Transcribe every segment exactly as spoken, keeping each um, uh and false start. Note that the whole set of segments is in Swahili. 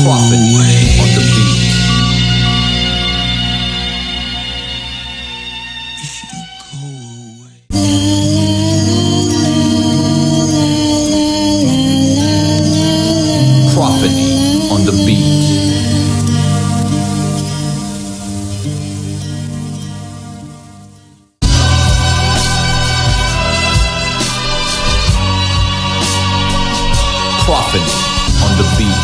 Proffeny on the beat. Proffeny on the beat. Proffeny on the beat.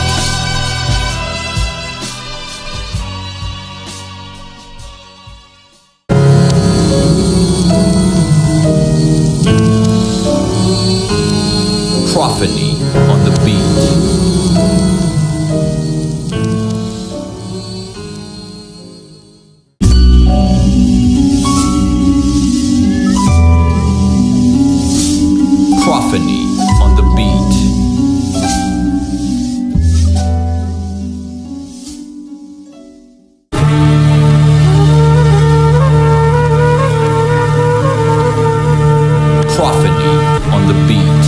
Proffeny on the beat. Proffeny on the beat. Proffeny on the beat.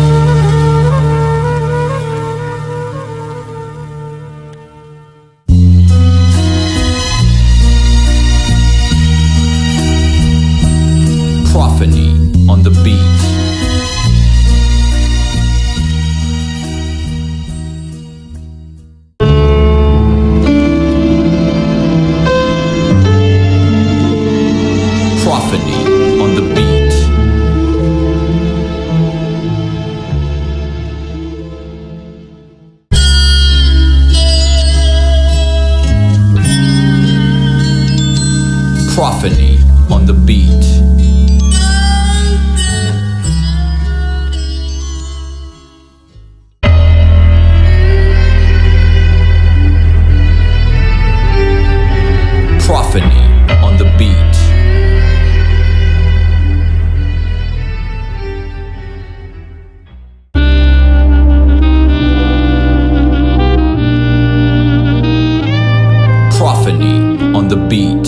Proffeny on the beat. Proffeny on the beat. Proffeny on the beat. Proffeny on the beat. Proffeny on the beat.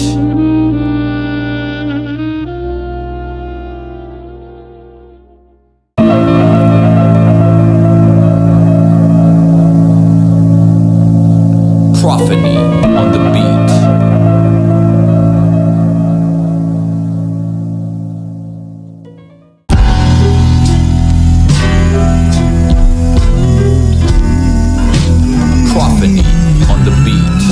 Proffeny on the beat. Proffeny on the beat.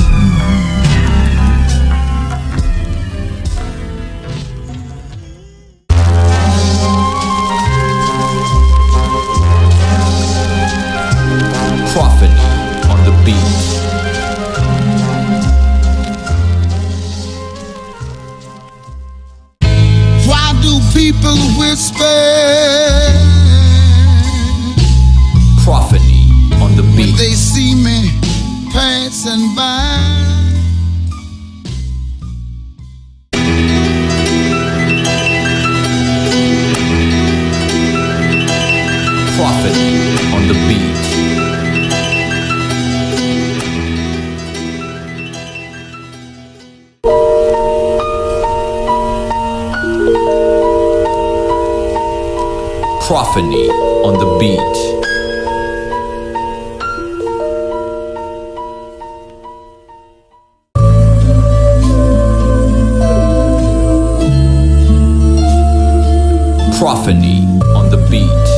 Proffeny on the beat. Why do people whisper Proffeny on the when beat. they see me passing by? Proffeny on the beat. Proffeny on the beat. Proffeny on the beat.